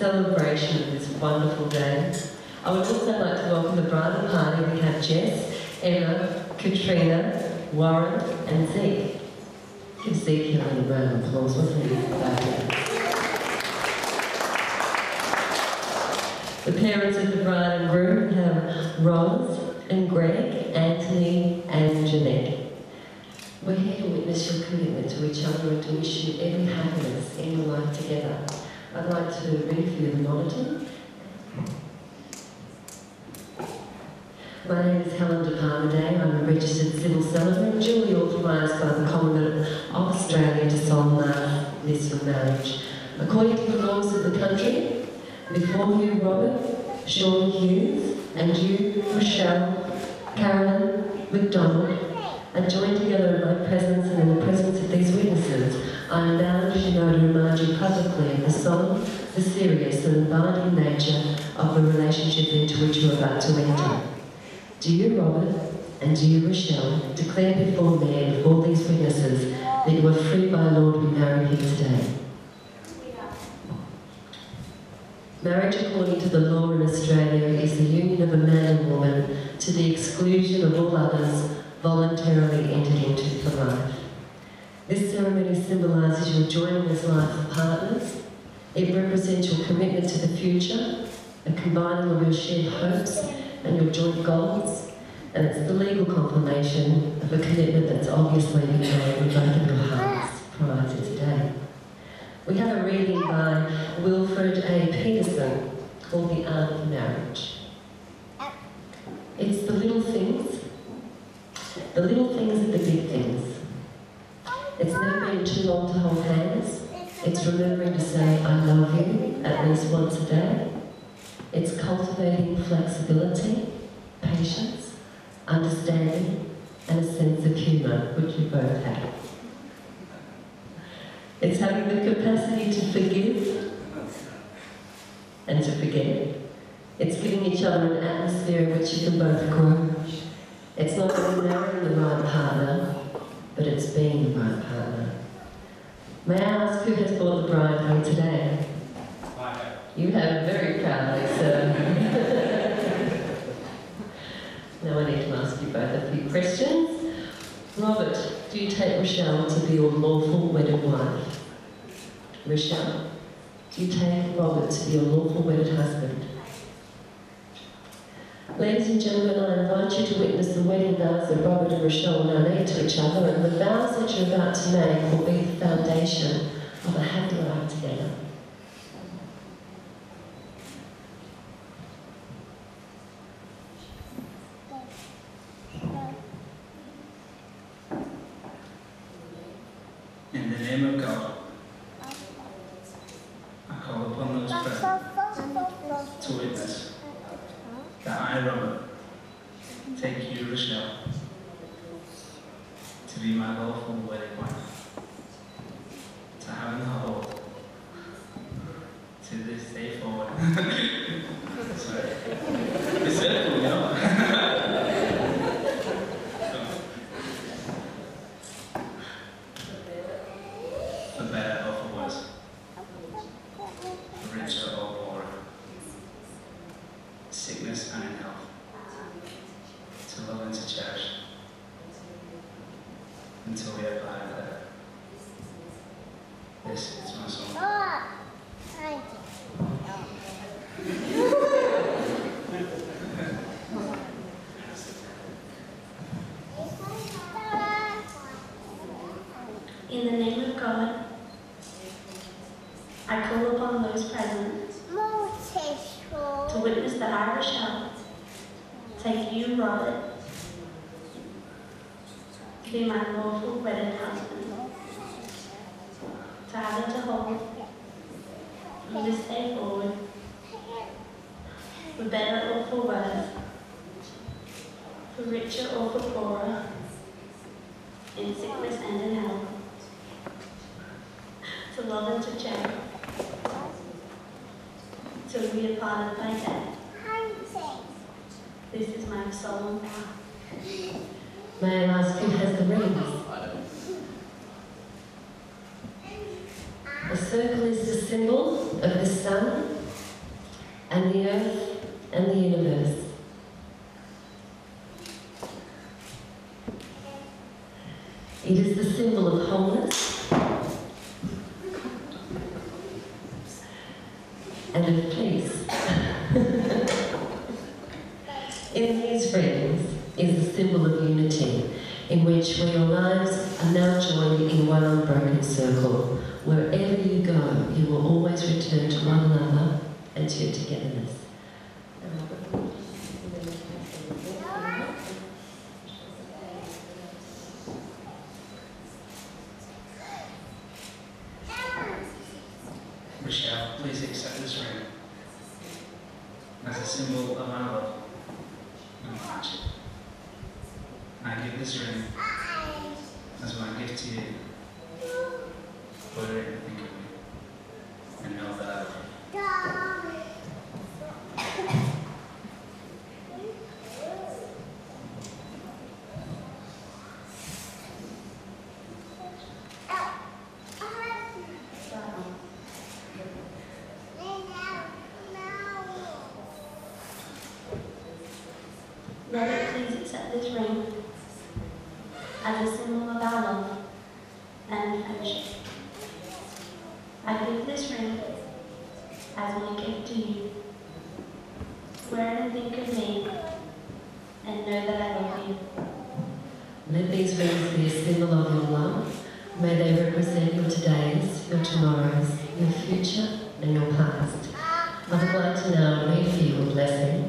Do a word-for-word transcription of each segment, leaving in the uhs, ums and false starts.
celebration of this wonderful day. I would also like to welcome the bridal party. We have Jess, Emma, Katrina, Warren and Zeke. Give Zeke a little round of applause, wasn't he? The parents of the bride and groom have Rose and Greg, Anthony and Jeanette. We're here to witness your commitment to each other and to wish you every happiness in your life together. I'd like to read for you the monitor. My name is Helen de Parmaday. I'm a registered civil celebrant, duly authorised by the Commonwealth of Australia to solemnise this your marriage. According to the laws of the country, before you, Robert, Sean Hughes, and you, Richelle, Carolyn, McDonald, are joined together in my presence and in the presence of these witnesses, I am bound as you know to remind you publicly of the solemn, the serious and binding nature of the relationship into which you are about to enter. Do you, Robert, and do you, Richelle, declare before me and before these witnesses that you are free by law to be married here today? Marriage, according to the law in Australia, is the union of a man and woman to the exclusion of all others voluntarily entered into for life. This ceremony symbolises your joining as life partners. It represents your commitment to the future, a combining of your shared hopes and your joint goals, and it's the legal confirmation of a commitment that's obviously been made in both of your hearts prior to today. We have a reading by Wilfred A. Peterson called The Art of Marriage. It's the little things. The little things are the big things. It's never been too long to hold hands. It's remembering to say, I love you, at least once a day. It's cultivating flexibility, patience, understanding, and a sense of humour, which we both have. It's having the capacity to forgive and to forget. It's giving each other an atmosphere in which you can both grow. It's not only marrying the right partner, but it's being the right partner. May I ask who has brought the bride home today? You have very proudly, sir. Now I need to ask you both a few questions. Robert, do you take Richelle to be your lawful wedded wife? Richelle, do you take Robert to be your lawful wedded husband? Ladies and gentlemen, I invite you to witness the wedding vows that Robert and Richelle now make to each other, and the vows that you're about to make will be the foundation of a happy life together. In the name of God, I call upon those present to witness that I, Robert, take you, Richelle, to be my lawful wedded wife, to have and hold, to this day forward. Sorry. It's circle, you know? For better or for worse, for richer or poorer, sickness and in health, to love and to cherish, until we are glad of that. This is my song. In the name of God, I call upon those present to witness that I, Richelle, take you, Robert, to be my lawful wedded husband, to have and to hold from this day forward, for better or for worse, for richer or for poorer, in sickness and in health, to love and to cherish, till we are parted by death. This is my solemn vow. May I ask who has the rings? The circle is the symbol of the sun, and the earth and the universe. It is the symbol of wholeness and of peace. In these rings is the symbol of unity, in which where your lives are now joined in one unbroken circle. Wherever you go, you will always return to one another and to your togetherness. Richelle, please accept this ring as a symbol of our love and friendship. I give this ring as my gift to you. Put it and think of me, and know that I love you. Mother, please accept this ring as a symbol of our love and friendship. I give this ring as my gift to you. Wear it and think of me, and know that I love you. Let these rings be a symbol of your love. May they represent your todays, your tomorrows, your future, and your past. I would like to now read for you a blessing.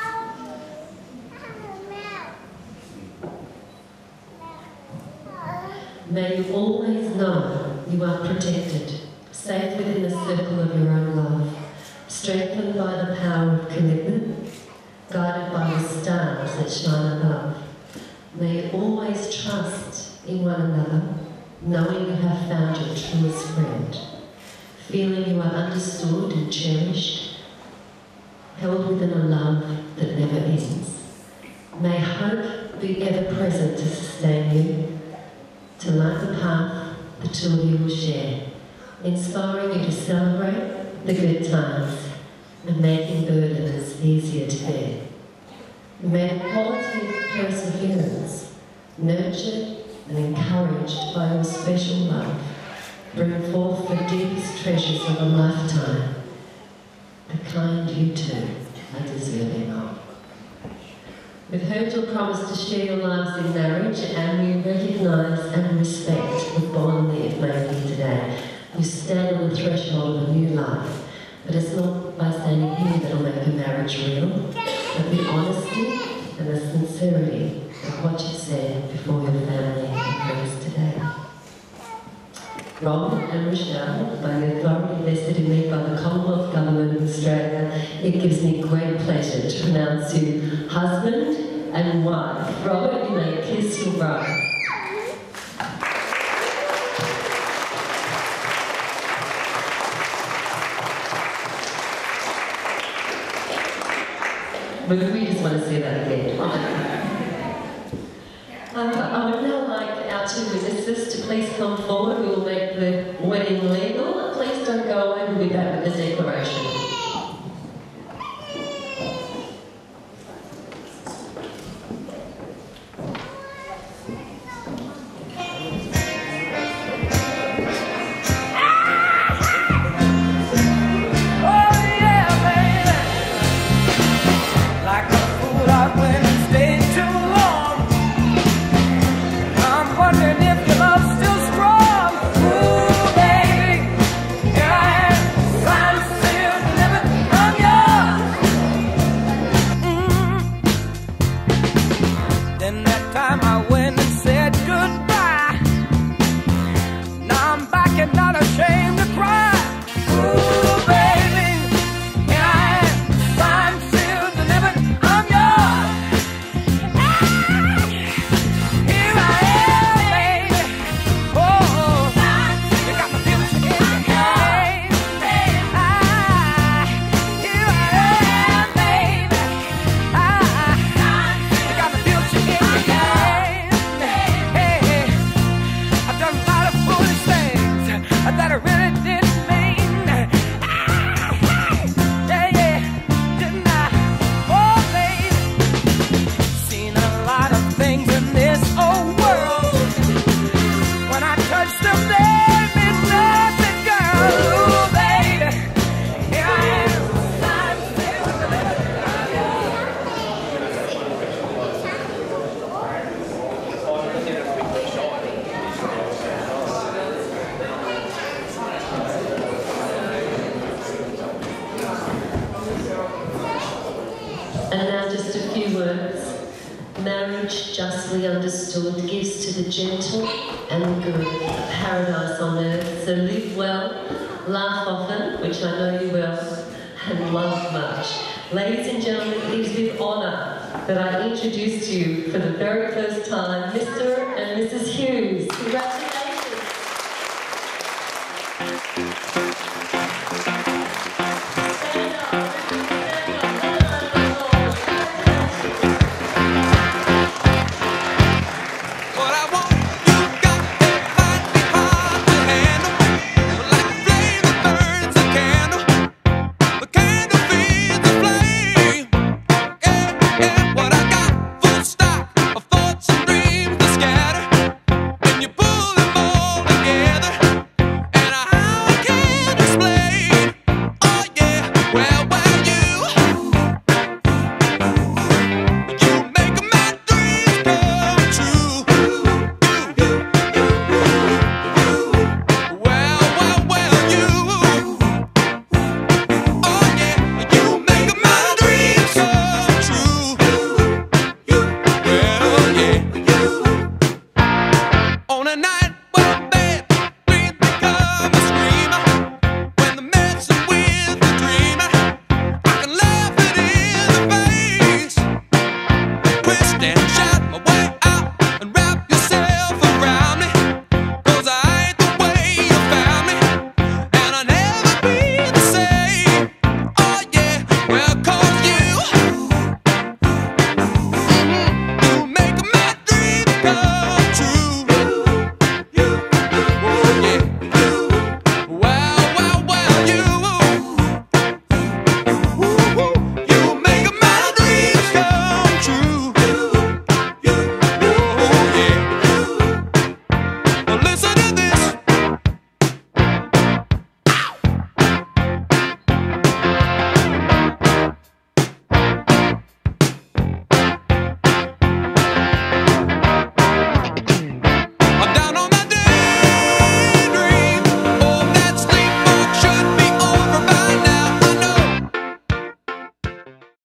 May you always know you are protected, safe within the circle of your own love, strengthened by the power of commitment, guided by the stars that shine above. May you always trust in one another, knowing you have found your truest friend, feeling you are understood and cherished, held within a love that never ends. May hope be ever present to sustain you, to light the path the two of you will share, inspiring you to celebrate the good times and making burdens easier to bear. May the quality of perseverance, nurtured and encouraged by your special love, bring forth the deepest treasures of a lifetime, the kind you two are deserving of. We've heard your promise to share your lives in marriage, and we recognise and respect the bond that you've made here today. You stand on the threshold of a new life, but it's not by standing here that'll make a marriage real, but the honesty and the sincerity of what you said before your family and friends today. Rob and Richelle, by the authority vested in me by the Commonwealth Government of Australia, it gives me great pleasure to pronounce you husband and wife. Robert, you may kiss your bride. But we just want to see that again. Um, I would now like our two witnesses to please come forward. We will make the wedding legal. Please don't go away. We'll be back with the declaration. Marriage, justly understood, gives to the gentle and the good a paradise on earth. So live well, laugh often, which I know you will, and love much. Ladies and gentlemen, it is with honour that I introduce to you for the very first time Mister and Missus Hughes. Congratulations. Shout